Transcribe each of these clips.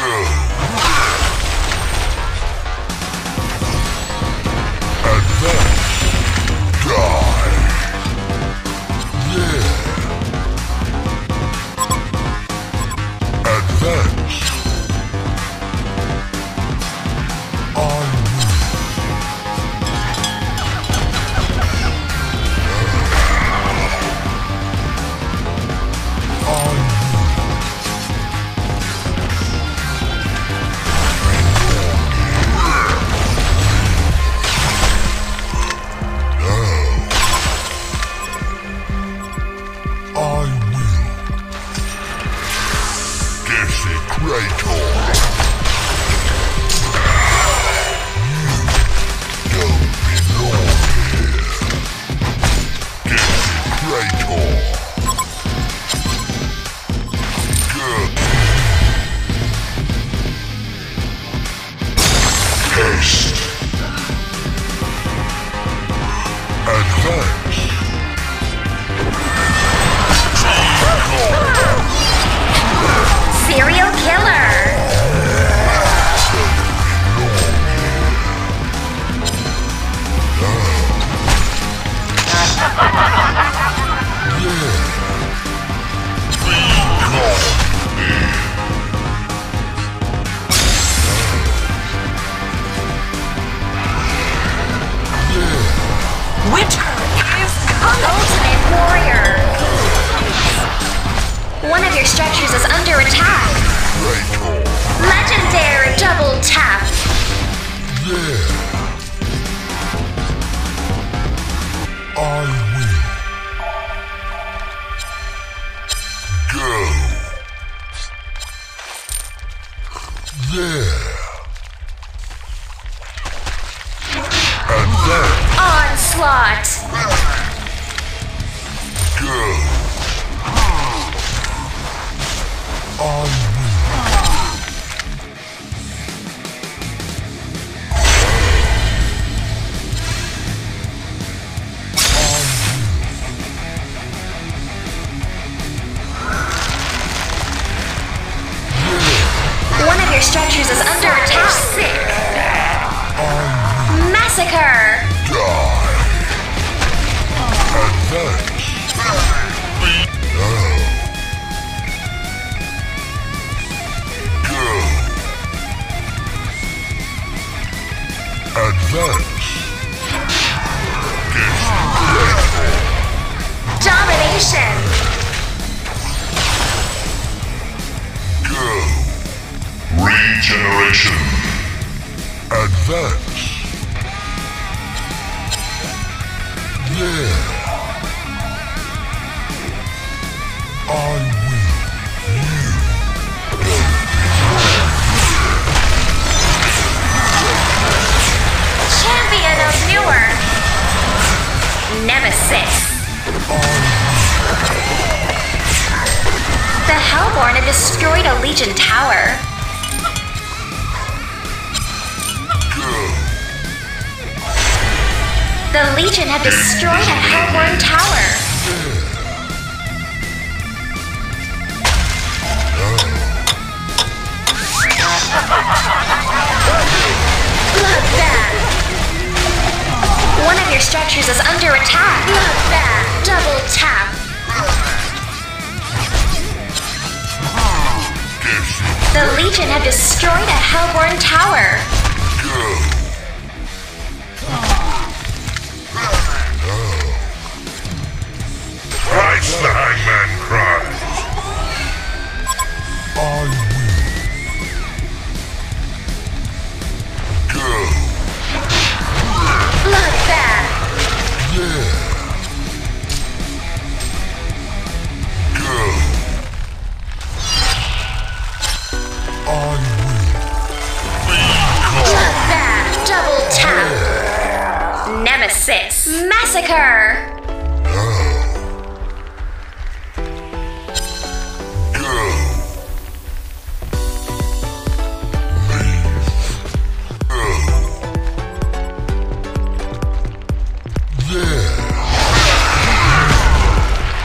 Serial killer. Winter is coming! Ultimate warrior. One of your structures is under attack. Legendary double tap. Onslaught. One of your structures is under attack. Sick. Massacre. Domination. Regeneration. Advance. Champion of Newark. Nemesis. The Hellborn have destroyed a Legion tower. The Legion have destroyed a Hellborn tower. Bloodbath. One of your structures is under attack. Bloodbath. Double tap. The Legion have destroyed a Hellborn tower. Thrice the Hangman cries. Bloodbath. Bloodbath. Double tap. Nemesis. Massacre.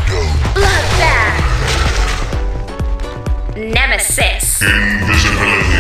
Bloodbath. Nemesis. Invisibility.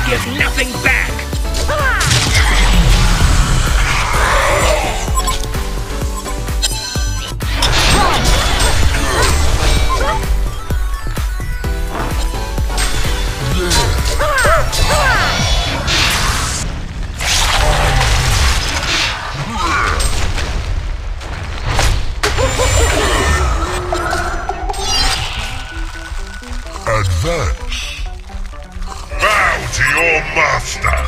give nothing back! Advance. Bow to your master.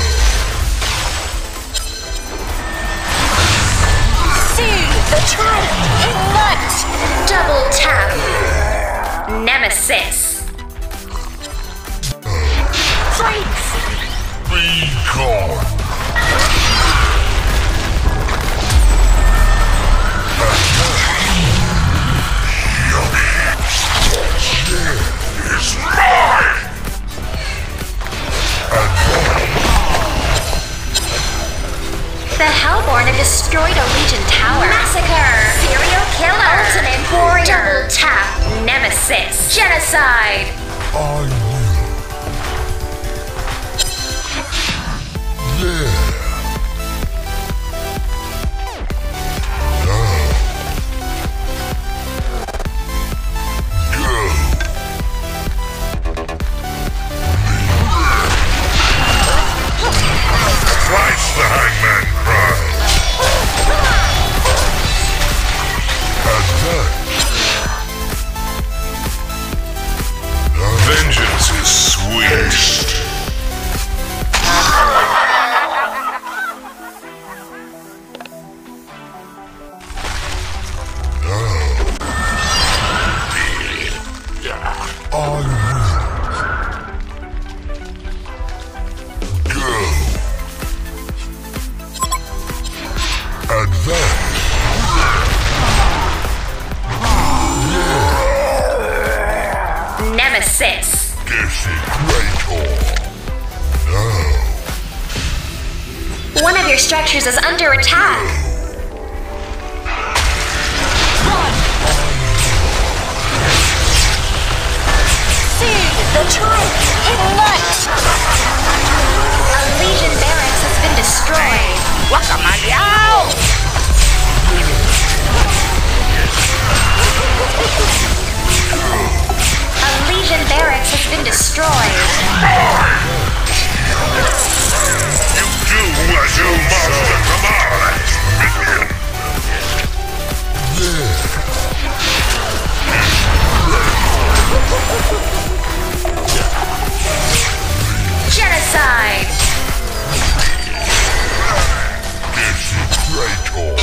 See the triumph in light! Double tap. Nemesis. Freeze! Be gone. Is mine. The Hellborn have destroyed a Legion tower. Massacre. Serial killer. Ultimate warrior. Double tap. Nemesis. Genocide. I will. There. Twice the hangman cries. Advance. Vengeance is sweet. Nemesis. Desecrator. No. One of your structures is under attack. See the triumph in light! A Legion barracks has been destroyed. Guacamole! A Legion barracks has been destroyed. You do as your master commands, minion. Genocide. Desecrator.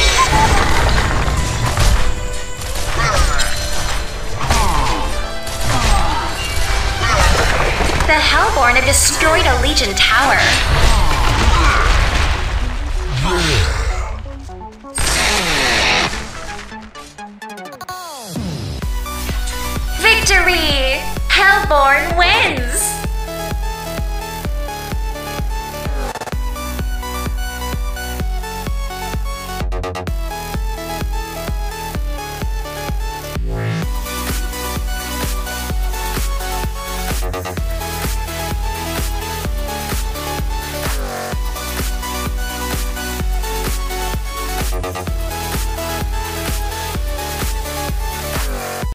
The Hellborn have destroyed a Legion tower. Victory! Hellborn wins!